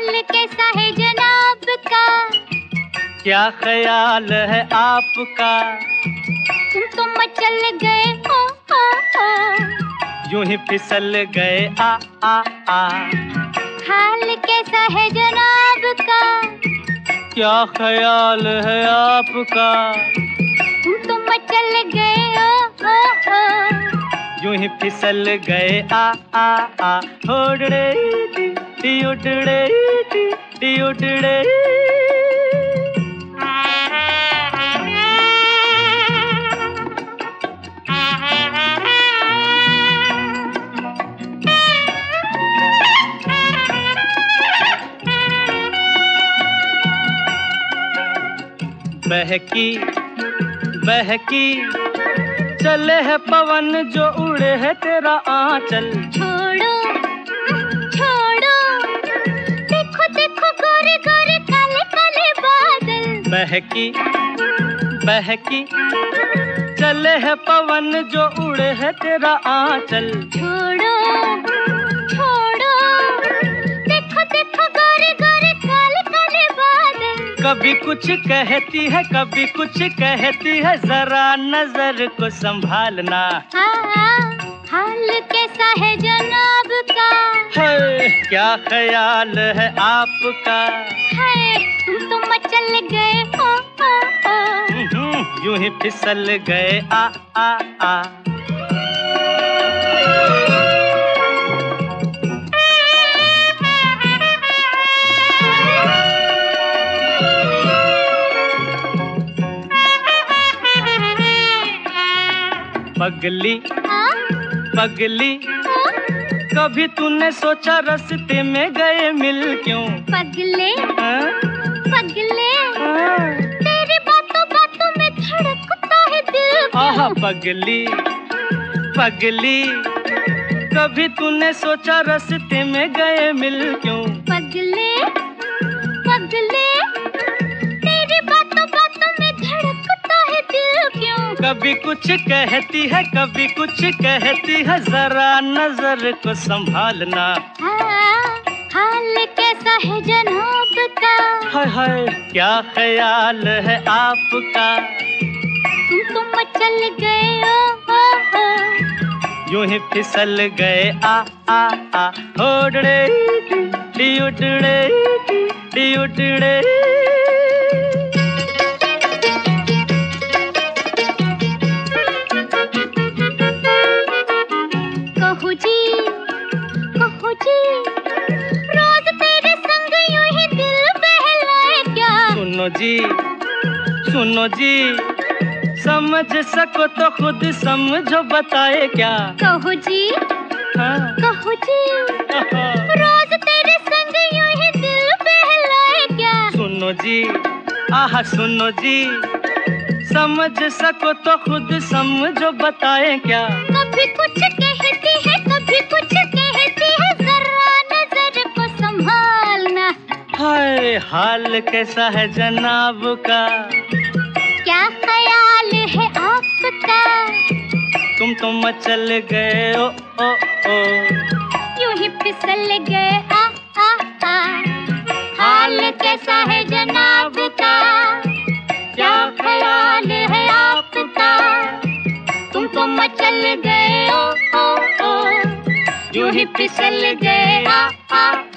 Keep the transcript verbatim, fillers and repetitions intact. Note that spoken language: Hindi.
हाल कैसा है जनाब का? क्या ख्याल है आपका? तुम तो मचल गए ओ ओ ओ, यूं ही फिसल गए आ आ आ। हाल कैसा है जनाब का? क्या ख्याल है आपका? तुम तो मचल गए ओ ओ ओ, यूं ही फिसल गए आ आ आ। उड़ड़े टी उड़ड़े टी टी उड़ड़े। बहकी बहकी चले है पवन जो उड़े है तेरा आंचल। छोड़ो छोड़ो, देखो देखो गोरे गोरे काले काले बादल। बहकी बहकी चले है पवन जो उड़े है तेरा आंचल। छोड़ो छोड़ो, देखो देखो गोरे गोरे काले काले बादल। कभी कुछ कहती है कभी कुछ कहती है, जरा नजर को संभालना। हाँ, हाल कैसा है जनाब का? है क्या ख्याल है आपका? है तुम तो मचल गए ओ ओ ओ, यूं ही फिसल गए आ आ आ। पगली पगली कभी तूने सोचा रास्ते में गए मिल क्यों? पगले आ? पगले आ? तेरी बातों बातों में धड़कता है दिल। आहा पगली पगली कभी तूने सोचा रास्ते में गए मिल क्यों? पगले पगले तेरी बातों बातों में धड़कता है दिल क्यों? कभी कुछ कहती है कभी कुछ कहती है, जरा नजर को संभालना। हाँ, हाल कैसा है जनाब का? हाय हाय क्या ख्याल है आपका? तुम तो मचल गए ओ ओ ओ, यूं ही फिसल गए आ आ आ। उड़ड़े टी उड़ड़े टी उड़ड़े। कहू जी कहू जी, रोज तेरे संग यूं ही दिल बहलाए क्या? सुनो जी सुनो जी, समझ सको तो खुद समझो बताए क्या? कहू जी हाँ? कहू जी, रोज तेरे संग यूं ही दिल बहलाए क्या? सुनो जी आहा सुनो जी, समझ सको तो खुद समझो बताए क्या? कभी कुछ कहती है कभी कुछ कहती है, जरा नजर को संभालना। हाय हाल कैसा है जनाब का? क्या ख्याल है आपका? तुम तो मचल गए ओ ओ ओ, यूं ही फिसल गए आ आ आ। हाल कैसा है जनाब का? क्या ख्याल है आपका? तुम तो मचल गए ओ ओ ओ, यूं ही फिसल गए आ आ